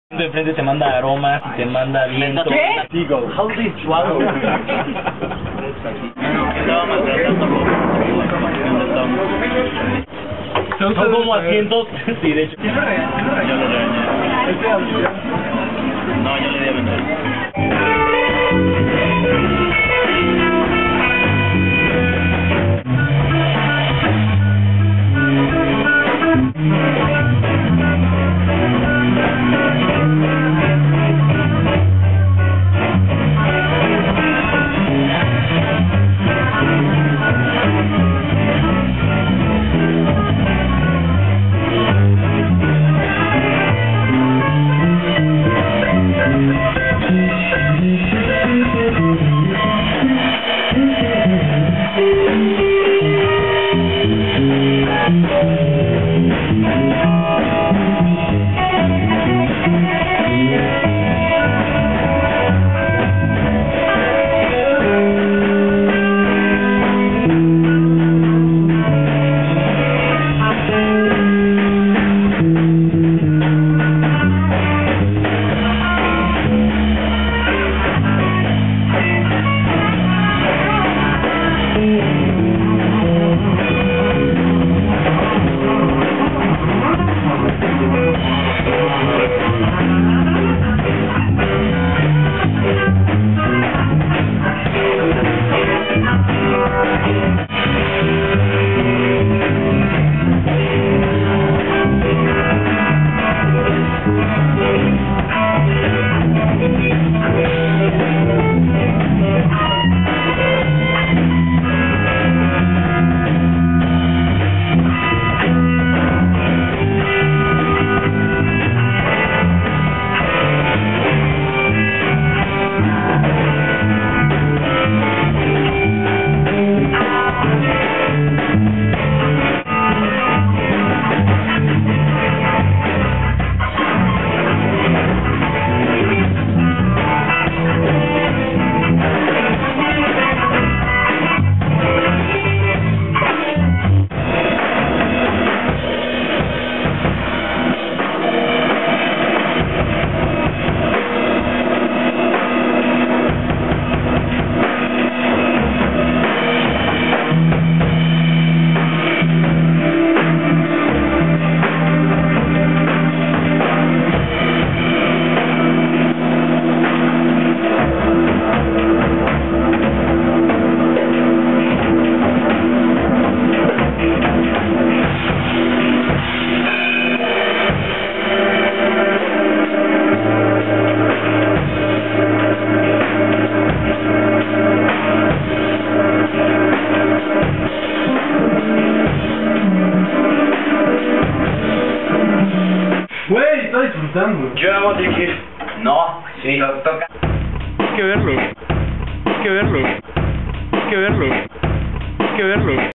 De enfrente te manda aromas y te manda viento. ¿Qué? Digo, how they swallow. Son como asientos. Sí, de hecho. Yo lo regañé. No, yo le di a vender. Güey, está disfrutando. Yo no voy a dirigir. No, sí. Toca. Hay que verlo. Hay que verlo. Hay que verlo. Hay que verlo.